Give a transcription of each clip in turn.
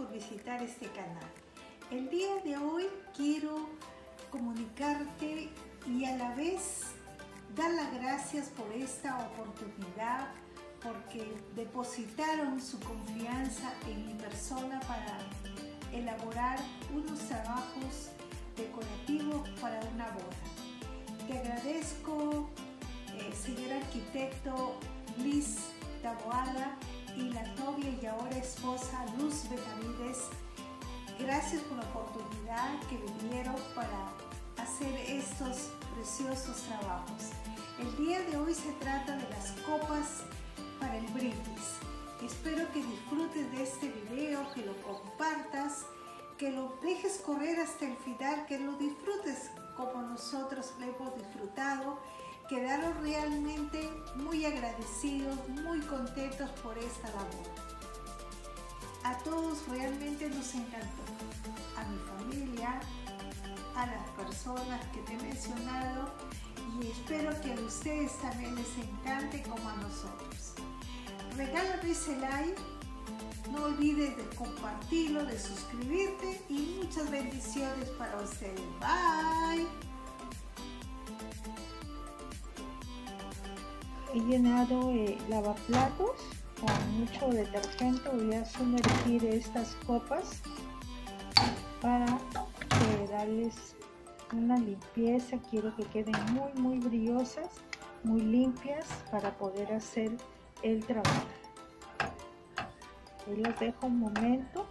por visitar este canal. El día de hoy quiero comunicarte y a la vez dar las gracias por esta oportunidad, porque depositaron su confianza en mi persona para elaborar unos trabajos decorativos para una boda. Te agradezco, señor arquitecto Luis Taboada y la novia y ahora esposa Luz Benavides. Gracias por la oportunidad que me dieron para hacer estos preciosos trabajos. El día de hoy se trata de las copas para el brindis. Espero que disfrutes de este video, que lo compartas, que lo dejes correr hasta el final, que lo disfrutes como nosotros lo hemos disfrutado. Quedaron realmente muy agradecidos, muy contentos por esta labor. A todos realmente nos encantó. A mi familia, a las personas que te he mencionado, y espero que a ustedes también les encante como a nosotros. Regálame ese like, no olvides de compartirlo, de suscribirte y muchas bendiciones para ustedes. Bye. He llenado lavaplatos con mucho detergente. Voy a sumergir estas copas para darles una limpieza. Quiero que queden muy brillosas, muy limpias para poder hacer el trabajo. Hoy las dejo un momento.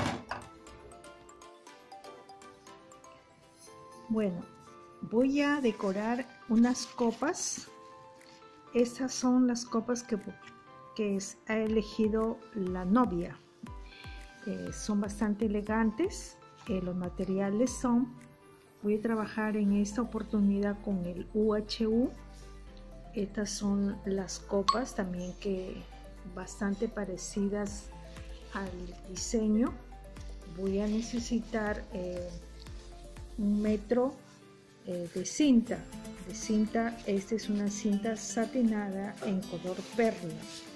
Bueno, voy a decorar unas copas. Estas son las copas que ha elegido la novia. Son bastante elegantes. Los materiales son, voy a trabajar en esta oportunidad con el UHU. Estas son las copas también que bastante parecidas al diseño. Voy a necesitar 1 metro de cinta. Esta es una cinta satinada en color perla.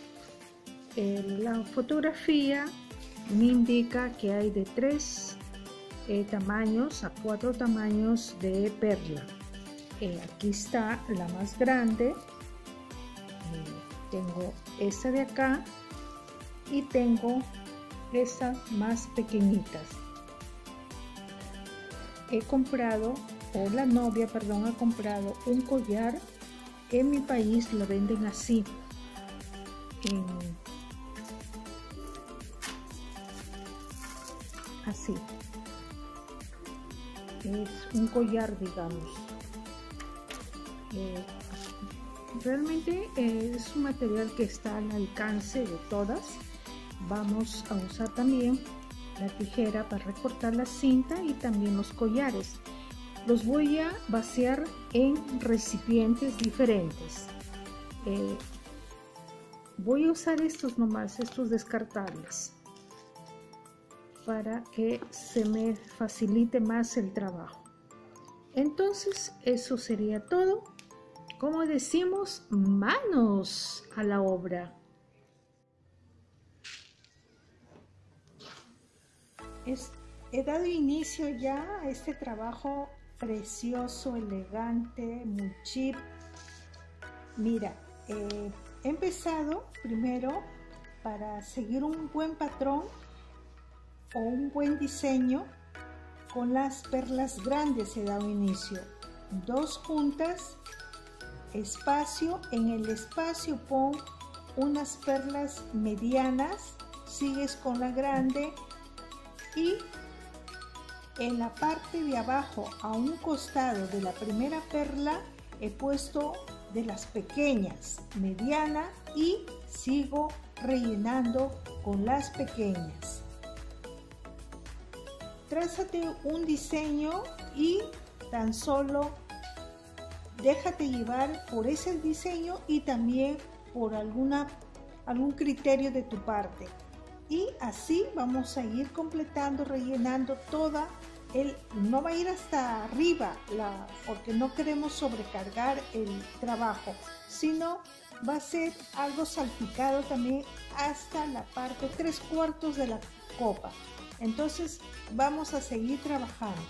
La fotografía me indica que hay de 3 tamaños a 4 tamaños de perla. Aquí está la más grande. Tengo esta de acá y tengo estas más pequeñitas. La novia ha comprado un collar. En mi país lo venden así, así es un collar, digamos. Realmente es un material que está al alcance de todas. Vamos a usar también la tijera para recortar la cinta y también los collares. Los voy a vaciar en recipientes diferentes. Voy a usar estos nomás, estos descartables, para que se me facilite más el trabajo. Entonces eso sería todo. Como decimos, manos a la obra. He dado inicio ya a este trabajo precioso, elegante, muy chic. Mira, he empezado primero para seguir un buen patrón o un buen diseño. Con las perlas grandes he dado inicio, 2 juntas, espacio. En el espacio pon unas perlas medianas, sigues con la grande y en la parte de abajo, a un costado de la primera perla, he puesto de las pequeñas, mediana, y sigo rellenando con las pequeñas. Trázate un diseño y tan solo déjate llevar por ese diseño y también por algún criterio de tu parte. Y así vamos a ir completando, rellenando toda él no va a ir hasta arriba porque no queremos sobrecargar el trabajo, sino va a ser algo salpicado también hasta la parte 3/4 de la copa. Entonces vamos a seguir trabajando.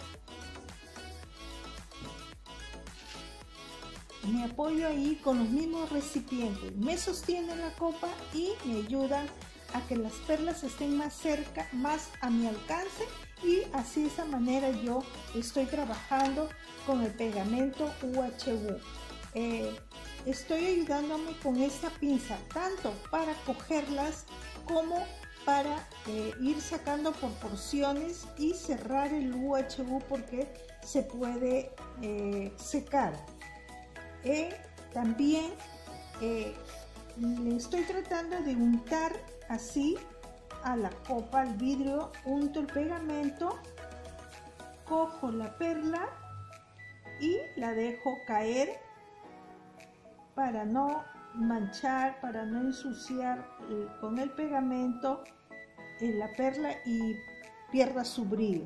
Me apoyo ahí con los mismos recipientes, me sostienen la copa y me ayudan a que las perlas estén más cerca, más a mi alcance, y así de esa manera yo estoy trabajando con el pegamento UHU. Estoy ayudándome con esta pinza tanto para cogerlas como para ir sacando por porciones y cerrar el UHU porque se puede secar. También le estoy tratando de untar así a la copa, al vidrio, unto el pegamento, cojo la perla y la dejo caer para no manchar, para no ensuciar con el pegamento la perla y pierda su brillo.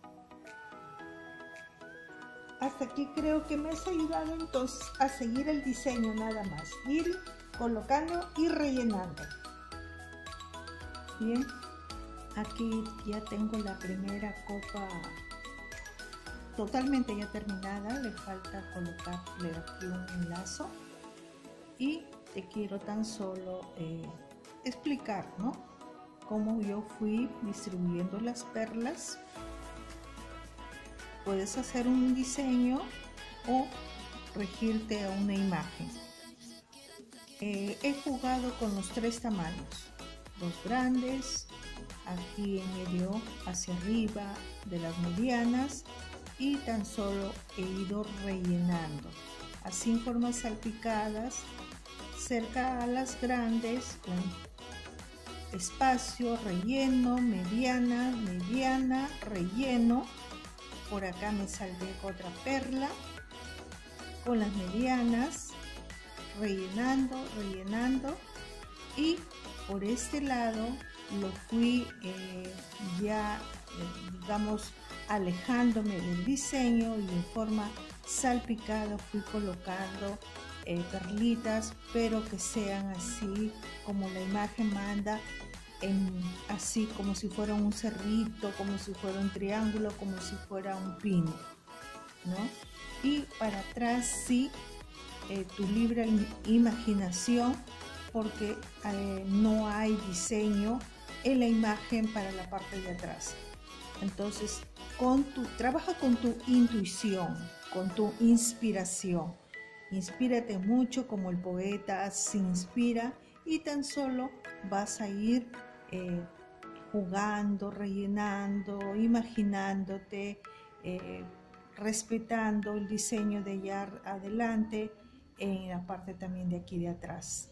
Hasta aquí creo que me has ayudado entonces a seguir el diseño nada más, ir colocando y rellenando. Bien, aquí ya tengo la primera copa totalmente ya terminada, le falta colocarle aquí un lazo y te quiero tan solo explicar, ¿no?, cómo yo fui distribuyendo las perlas. Puedes hacer un diseño o regirte a una imagen. He jugado con los 3 tamaños, los grandes, aquí en medio hacia arriba de las medianas, y tan solo he ido rellenando así en formas salpicadas cerca a las grandes, con espacio, relleno, mediana, mediana, relleno. Por acá me salvé otra perla con las medianas, rellenando, rellenando, y por este lado lo fui digamos, alejándome del diseño, y en forma salpicada fui colocando perlitas, pero que sean así como la imagen manda, así como si fuera un cerrito, como si fuera un triángulo, como si fuera un pino, ¿no? Y para atrás sí, tu libre imaginación, porque no hay diseño en la imagen para la parte de atrás. Entonces trabaja con tu intuición, con tu inspiración. Inspírate mucho como el poeta se inspira, y tan solo vas a ir jugando, rellenando, imaginándote, respetando el diseño de allá adelante, en la parte también de aquí de atrás.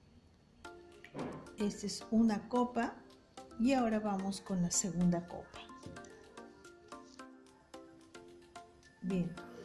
Esta es una copa, y ahora vamos con la segunda copa. Bien,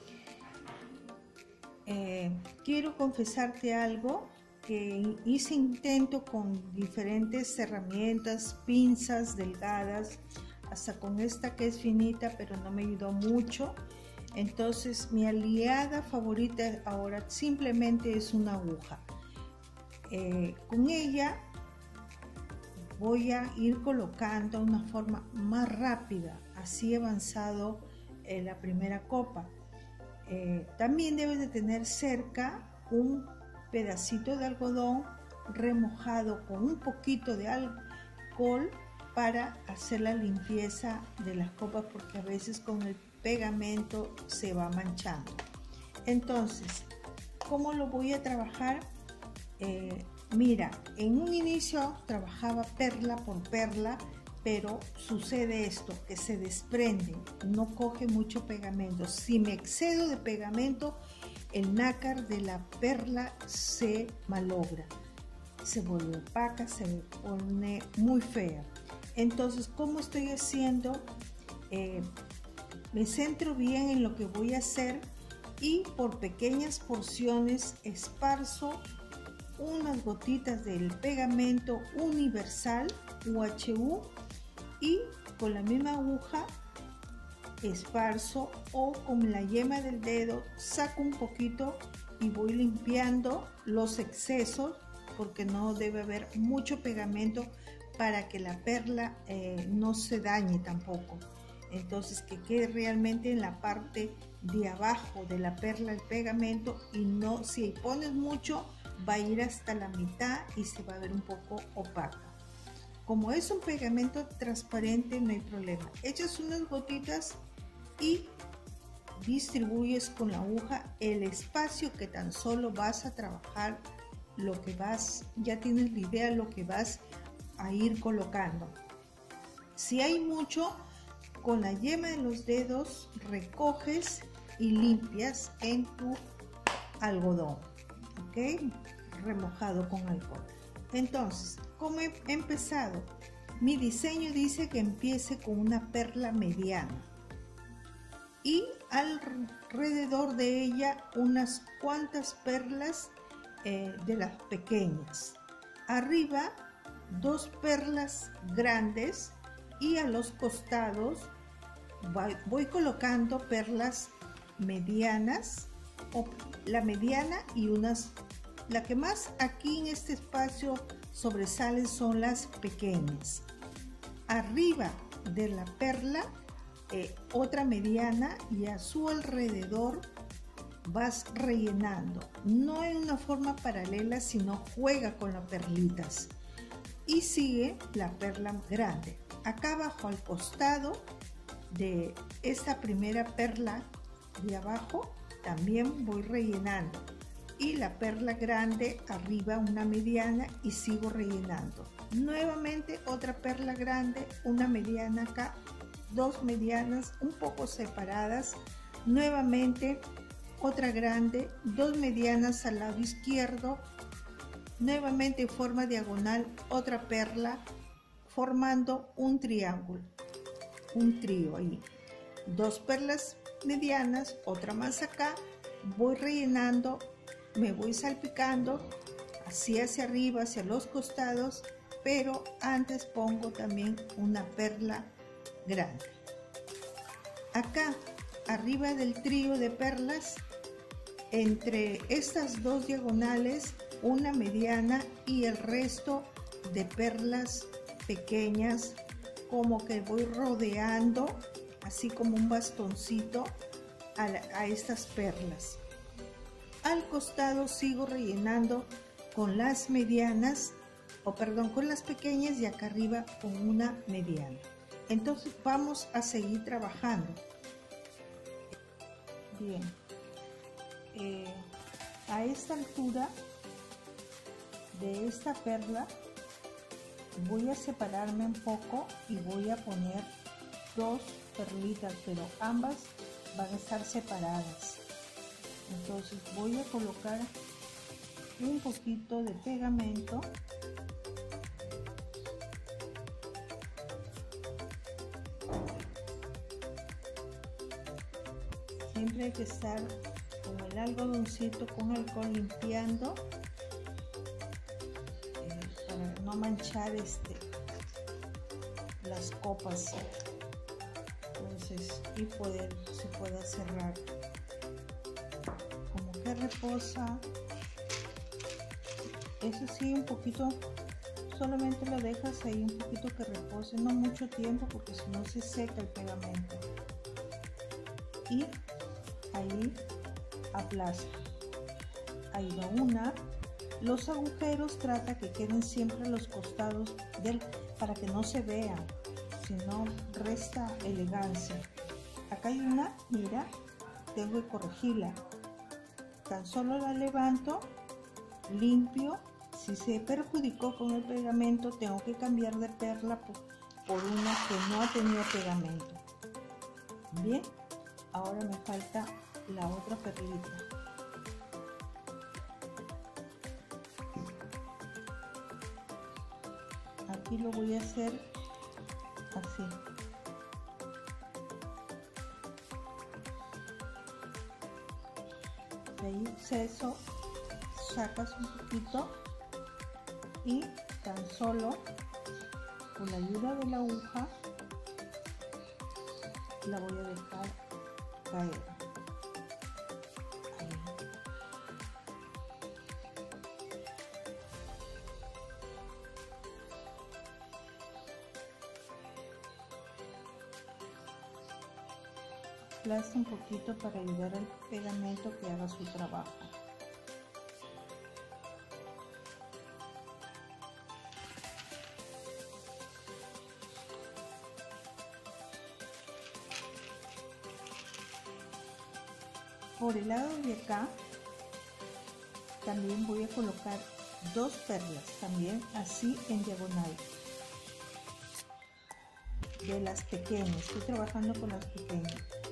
quiero confesarte algo, que hice intento con diferentes herramientas, pinzas delgadas, hasta con esta que es finita, pero no me ayudó mucho. Entonces mi aliada favorita ahora simplemente es una aguja. Con ella voy a ir colocando de una forma más rápida, así he avanzado la primera copa. También debes de tener cerca un pedacito de algodón remojado con un poquito de alcohol para hacer la limpieza de las copas, porque a veces con el pegamento se va manchando. Entonces, ¿cómo lo voy a trabajar? Mira, en un inicio trabajaba perla por perla, pero sucede esto, que se desprende, no coge mucho pegamento. Si me excedo de pegamento, el nácar de la perla se malogra, se vuelve opaca, se pone muy fea. Entonces, ¿cómo estoy haciendo? Me centro bien en lo que voy a hacer, y por pequeñas porciones esparzo unas gotitas del pegamento universal UHU, y con la misma aguja esparzo o con la yema del dedo saco un poquito y voy limpiando los excesos, porque no debe haber mucho pegamento para que la perla no se dañe tampoco. Entonces, que quede realmente en la parte de abajo de la perla el pegamento, y no, si pones mucho va a ir hasta la mitad y se va a ver un poco opaca. Como es un pegamento transparente, no hay problema. Echas unas gotitas y distribuyes con la aguja el espacio que tan solo vas a trabajar, lo que vas, ya tienes la idea de lo que vas a ir colocando. Si hay mucho, con la yema de los dedos recoges y limpias en tu algodón, ¿ok? Remojado con alcohol. Entonces, como he empezado, mi diseño dice que empiece con una perla mediana y alrededor de ella unas cuantas perlas de las pequeñas. Arriba 2 perlas grandes y a los costados voy colocando perlas medianas, o la mediana y unas, la que más aquí en este espacio sobresalen son las pequeñas. Arriba de la perla otra mediana, y a su alrededor vas rellenando, no en una forma paralela, sino juega con las perlitas y sigue la perla grande. Acá abajo al costado de esta primera perla de abajo también voy rellenando, y la perla grande arriba una mediana y sigo rellenando. Nuevamente otra perla grande, una mediana acá, 2 medianas un poco separadas, nuevamente otra grande, 2 medianas al lado izquierdo, nuevamente en forma diagonal otra perla, formando un triángulo, un trío ahí. 2 perlas medianas, otra más acá, voy rellenando, me voy salpicando así hacia arriba, hacia los costados, pero antes pongo también una perla grande. Acá arriba del trío de perlas, entre estas 2 diagonales, una mediana y el resto de perlas pequeñas, como que voy rodeando así como un bastoncito a estas perlas. Al costado sigo rellenando con las medianas, con las pequeñas, y acá arriba con una mediana. Entonces vamos a seguir trabajando. Bien, a esta altura de esta perla voy a separarme un poco y voy a poner 2 perlitas, pero ambas van a estar separadas. Entonces voy a colocar un poquito de pegamento siempre hay que estar con el algodoncito con alcohol limpiando para no manchar las copas, entonces, y se pueda cerrar como que reposa. Eso sí, un poquito, solamente lo dejas ahí un poquito que repose, no mucho tiempo, porque si no se seca el pegamento. Y ahí aplaza, ahí va una. Los agujeros trata que queden siempre a los costados para que no se vean, si no resta elegancia. Acá hay una, mira, tengo que corregirla, tan solo la levanto, limpio. Si se perjudicó con el pegamento, tengo que cambiar de perla por una que no ha tenido pegamento. Bien, ahora me falta la otra perlita. Aquí lo voy a hacer así. De ahí exceso sacas un poquito y tan solo con la ayuda de la aguja la voy a dejar caer. Ahí. Aplasta un poquito para ayudar al pegamento que haga su trabajo. Por el lado de acá también voy a colocar 2 perlas, también así en diagonal, de las pequeñas. Estoy trabajando con las pequeñas.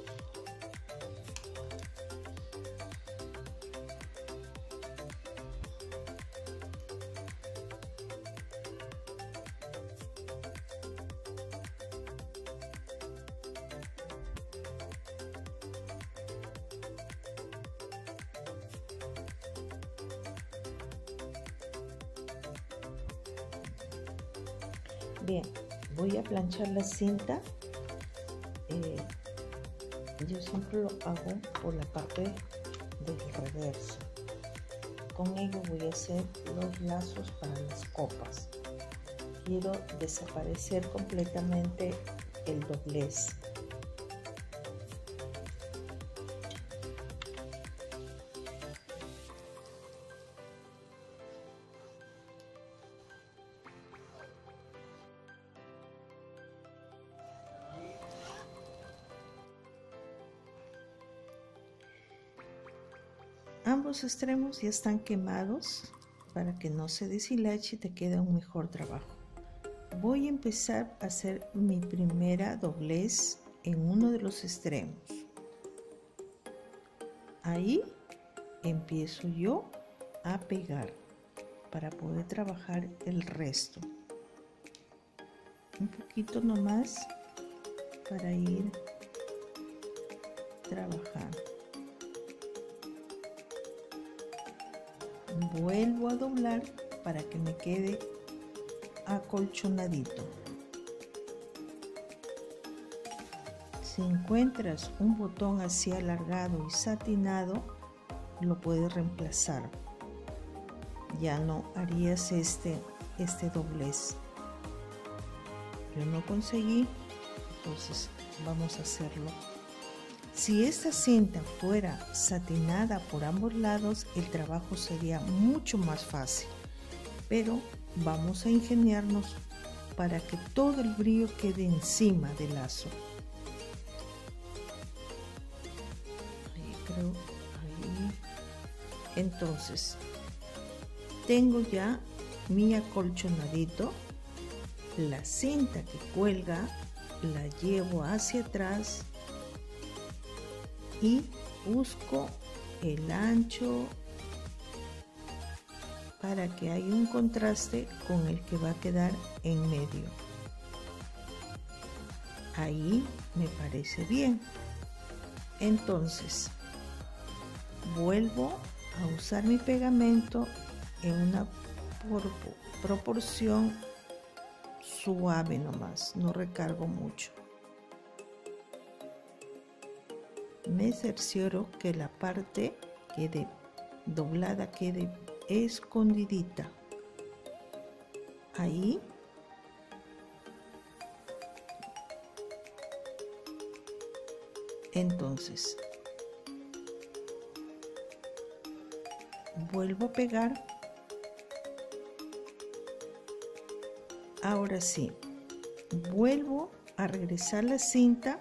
Bien, voy a planchar la cinta. Yo siempre lo hago por la parte del reverso. Con ello voy a hacer los lazos para las copas. Quiero desaparecer completamente el doblez. Ambos extremos ya están quemados para que no se deshilache y te quede un mejor trabajo. Voy a empezar a hacer mi primera doblez en uno de los extremos. Ahí empiezo yo a pegar para poder trabajar el resto. Un poquito nomás para ir trabajando. Vuelvo a doblar para que me quede acolchonadito. Si encuentras un botón así alargado y satinado, lo puedes reemplazar. Ya no harías este doblez. Yo no conseguí, entonces vamos a hacerlo. Si esta cinta fuera satinada por ambos lados, el trabajo sería mucho más fácil, pero vamos a ingeniarnos para que todo el brillo quede encima del lazo. Ahí creo, ahí. Entonces, tengo ya mi acolchonadito. La cinta que cuelga la llevo hacia atrás y busco el ancho para que haya un contraste con el que va a quedar en medio. Ahí me parece bien. Entonces vuelvo a usar mi pegamento en una proporción suave nomás, no recargo mucho. Me cercioro que la parte quede doblada, quede escondidita. Ahí. Entonces, vuelvo a pegar. Ahora sí, vuelvo a regresar la cinta.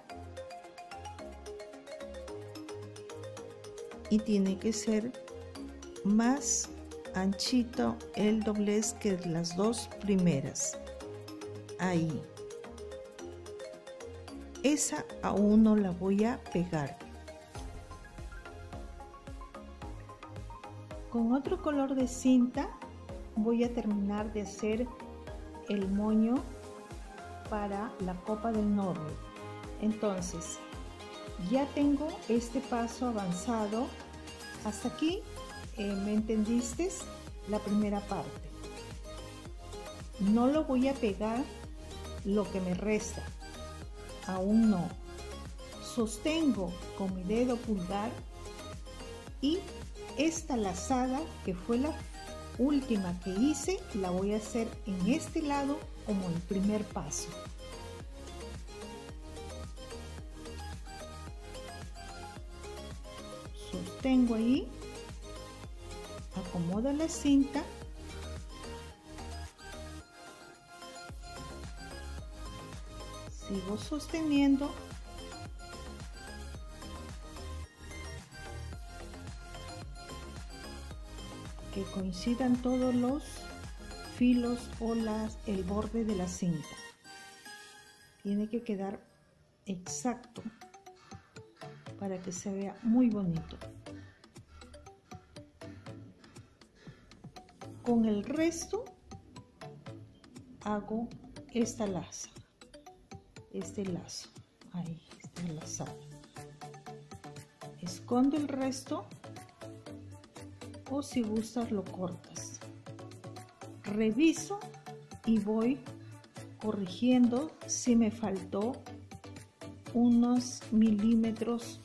Y tiene que ser más anchito el doblez que las dos primeras. Ahí. Esa aún no la voy a pegar. Con otro color de cinta voy a terminar de hacer el moño para la copa del novio. Entonces, ya tengo este paso avanzado. Hasta aquí, ¿me entendiste? La primera parte. No lo voy a pegar lo que me resta. Aún no. sostengo con mi dedo pulgar y esta lazada, que fue la última que hice, la voy a hacer en este lado como el primer paso. Sostengo ahí, acomodo la cinta, sigo sosteniendo que coincidan todos los filos o el borde de la cinta. Tiene que quedar exacto para que se vea muy bonito. Con el resto hago esta laza, este lazo, ahí está enlazado. Escondo el resto o si gustas lo cortas. Reviso y voy corrigiendo si me faltó unos milímetros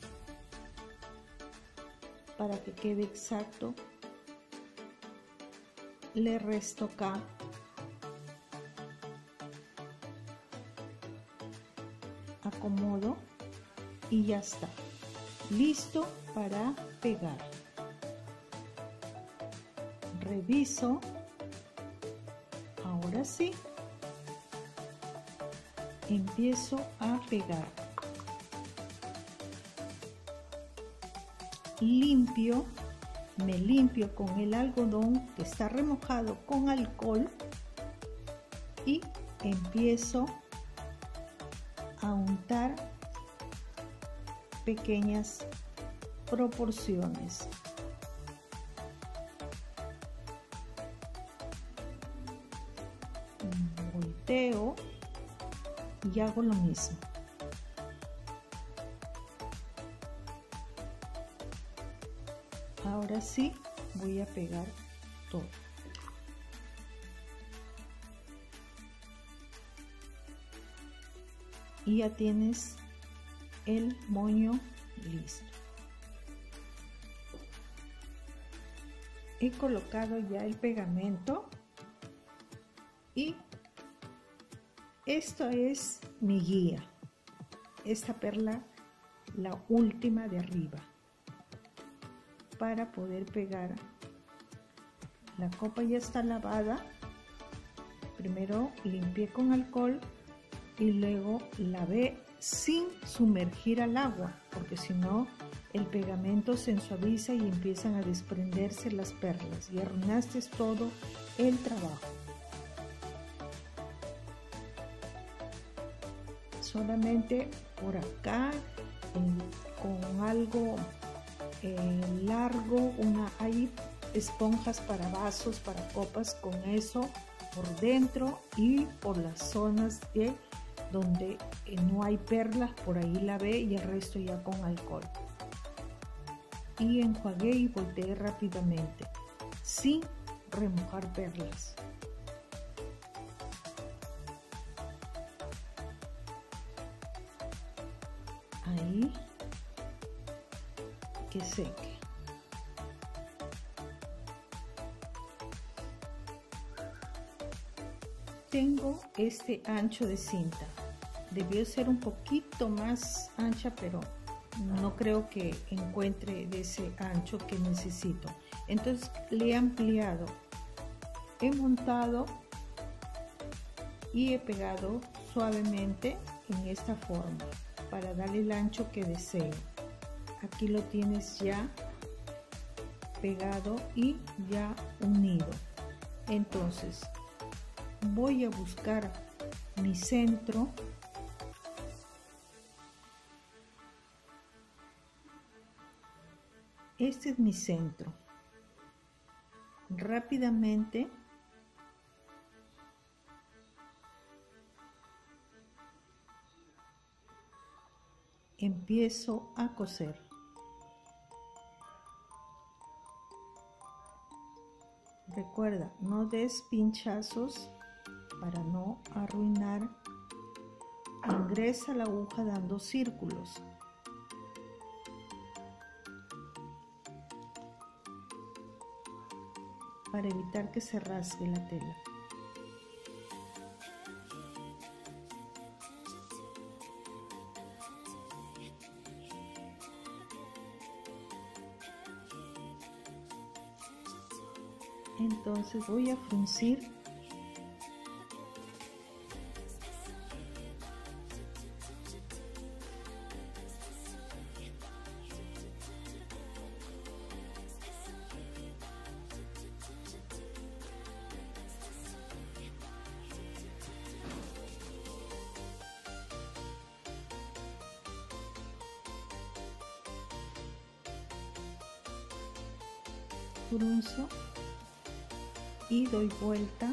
para que quede exacto. Le resto acá. Acomodo y ya está. Listo para pegar. Reviso. Ahora sí. Empiezo a pegar. Limpio. Me limpio con el algodón que está remojado con alcohol y empiezo a untar pequeñas proporciones. Volteo y hago lo mismo. Ahora sí voy a pegar todo. Y ya tienes el moño listo. He colocado ya el pegamento y esto es mi guía. Esta perla, la última de arriba, para poder pegar. La copa ya está lavada. Primero limpié con alcohol y luego lavé sin sumergir al agua, porque si no el pegamento se ensuaviza y empiezan a desprenderse las perlas y arruinaste todo el trabajo. Solamente por acá con algo largo, hay esponjas para vasos, para copas, con eso por dentro y por las zonas de donde no hay perlas, por ahí lavé y el resto ya con alcohol. Y enjuagué y volteé rápidamente, sin remojar perlas. Ahí, que seque. Tengo este ancho de cinta. Debió ser un poquito más ancha, pero no creo que encuentre de ese ancho que necesito. Entonces le he ampliado, he montado y he pegado suavemente en esta forma para darle el ancho que deseo. Aquí lo tienes ya pegado y ya unido. Entonces voy a buscar mi centro. Este es mi centro. Rápidamente empiezo a coser. Recuerda, no des pinchazos para no arruinar. Ingresa la aguja dando círculos para evitar que se rasgue la tela. Entonces voy a fruncir frunzo y doy vuelta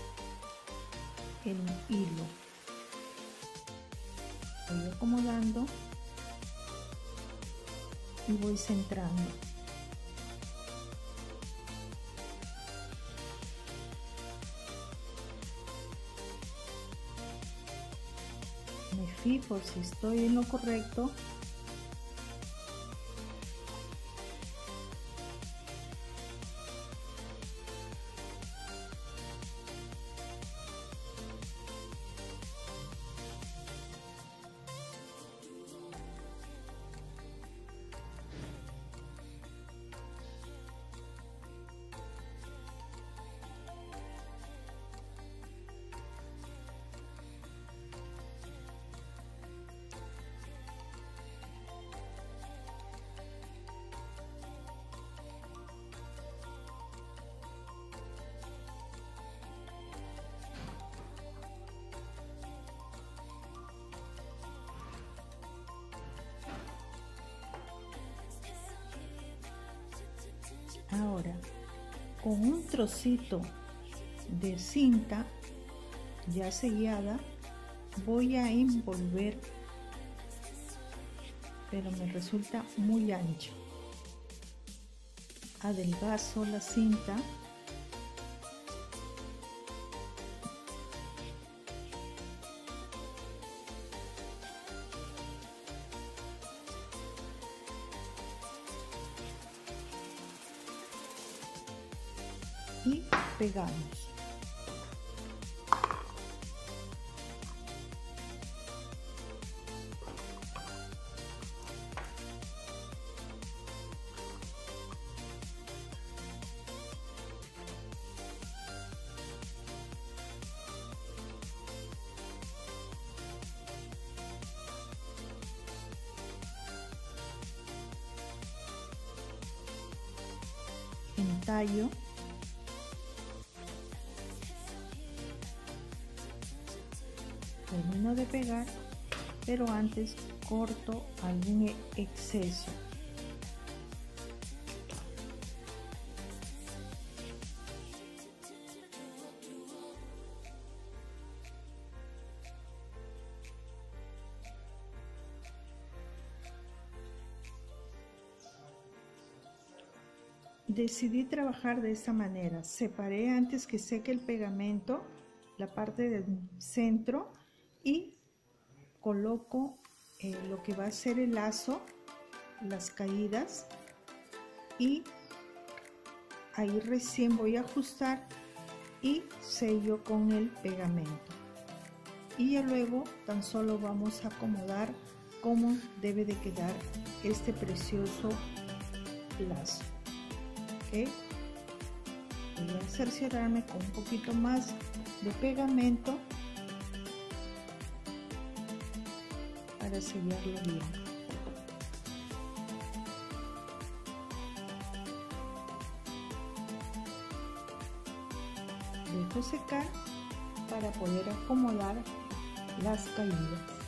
el hilo, voy acomodando y voy centrando. Me fijo si estoy en lo correcto. Ahora, con un trocito de cinta ya sellada, voy a envolver, pero me resulta muy ancho. Adelgazo la cinta y pegamos. Entallo. Termino de pegar, pero antes corto algún exceso. Decidí trabajar de esta manera. Separé antes que seque el pegamento la parte del centro y coloco lo que va a ser el lazo, las caídas, y ahí recién voy a ajustar y sello con el pegamento, y ya luego tan solo vamos a acomodar cómo debe de quedar este precioso lazo. ¿Okay? Voy a cerciorarme con un poquito más de pegamento para sellarlo bien. Dejo secar para poder acomodar las caídas.